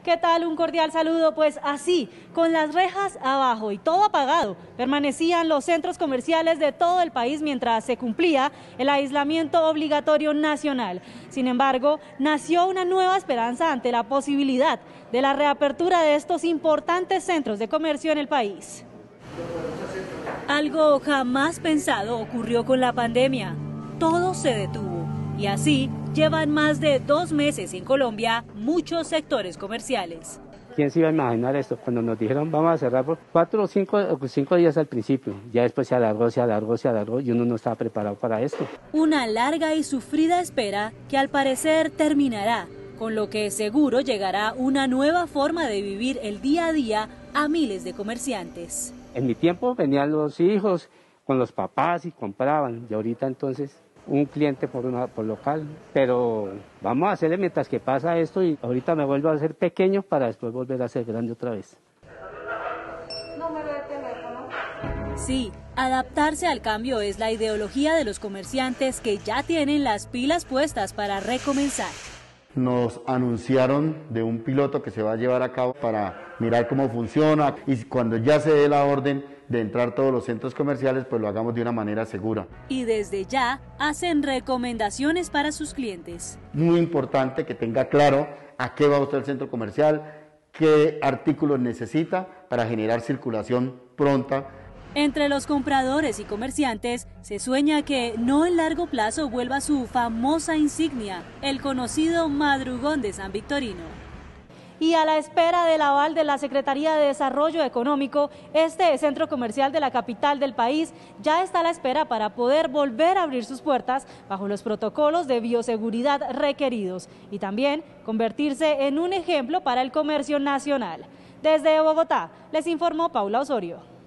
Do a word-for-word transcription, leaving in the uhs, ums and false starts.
¿Qué tal? Un cordial saludo. Pues así, con las rejas abajo y todo apagado, permanecían los centros comerciales de todo el país mientras se cumplía el aislamiento obligatorio nacional. Sin embargo, nació una nueva esperanza ante la posibilidad de la reapertura de estos importantes centros de comercio en el país. Algo jamás pensado ocurrió con la pandemia. Todo se detuvo y así llevan más de dos meses en Colombia muchos sectores comerciales. ¿Quién se iba a imaginar esto? Cuando nos dijeron vamos a cerrar por cuatro o cinco, cinco días al principio, ya después se alargó, se alargó, se alargó y uno no estaba preparado para esto. Una larga y sufrida espera que al parecer terminará, con lo que seguro llegará una nueva forma de vivir el día a día a miles de comerciantes. En mi tiempo venían los hijos con los papás y compraban, y ahorita entonces un cliente por, una, por local, pero vamos a hacerle mientras que pasa esto y ahorita me vuelvo a hacer pequeño para después volver a ser grande otra vez. Número de teléfono. Sí, adaptarse al cambio es la ideología de los comerciantes que ya tienen las pilas puestas para recomenzar. Nos anunciaron de un piloto que se va a llevar a cabo para mirar cómo funciona y cuando ya se dé la orden de entrar a todos los centros comerciales, pues lo hagamos de una manera segura. Y desde ya hacen recomendaciones para sus clientes. Muy importante que tenga claro a qué va usted al centro comercial, qué artículos necesita para generar circulación pronta. Entre los compradores y comerciantes se sueña que no en largo plazo vuelva su famosa insignia, el conocido madrugón de San Victorino. Y a la espera del aval de la Secretaría de Desarrollo Económico, este centro comercial de la capital del país ya está a la espera para poder volver a abrir sus puertas bajo los protocolos de bioseguridad requeridos y también convertirse en un ejemplo para el comercio nacional. Desde Bogotá, les informó Paula Osorio.